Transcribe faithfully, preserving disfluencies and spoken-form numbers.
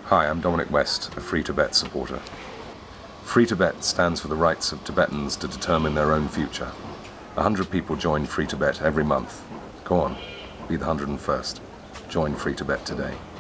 Hi, I'm Dominic West, a Free Tibet supporter. Free Tibet stands for the rights of Tibetans to determine their own future. A hundred people join Free Tibet every month. Go on, be the hundred and first. Join Free Tibet today.